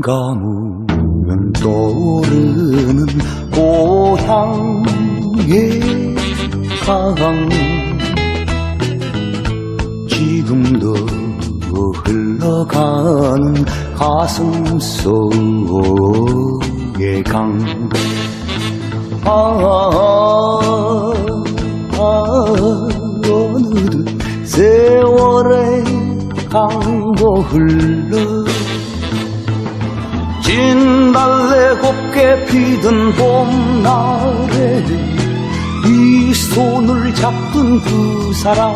감으면 떠오르는 고향의 강 지금도 흘러가는 가슴 속의 강 어느덧 세월의 강도 흘러 진달래 곱게 피던 봄날에 이 손을 잡던 그 사람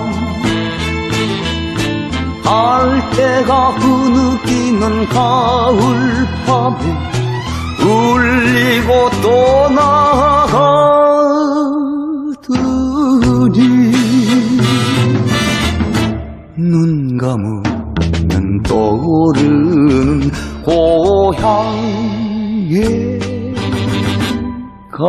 갈대가 흐느끼는 가을밤에 울리고 떠나가더니 눈 감으면 떠오르는 고향의 강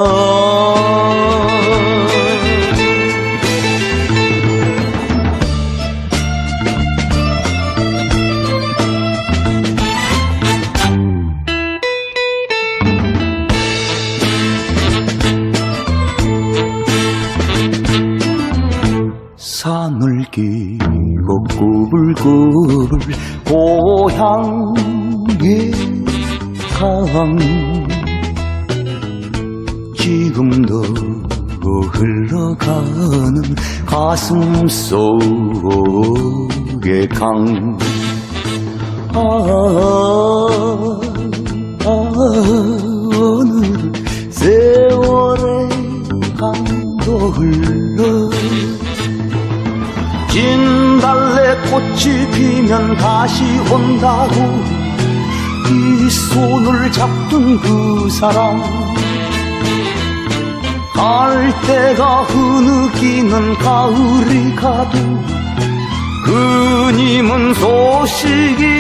산을 끼고 꾸불꾸불 고향의 강 지금도 흘러가는 가슴 속의 강 오늘 세월의 강도 흘러 진달래 꽃이 피면 다시 온다고 이 손을 잡던 그 사람 갈대가 흐느끼는 가을이 가도 그님은 소식이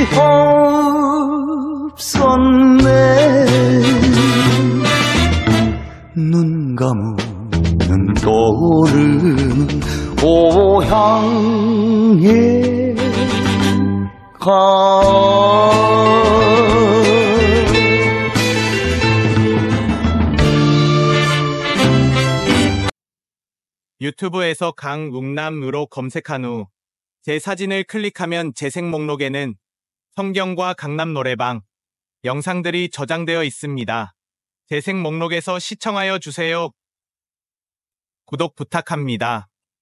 없었네 눈 감으면 떠오르는 고향의 강 유튜브에서 강웅남으로 검색한 후 제 사진을 클릭하면 재생 목록에는 성경과 강남 노래방 영상들이 저장되어 있습니다. 재생 목록에서 시청하여 주세요. 구독 부탁합니다.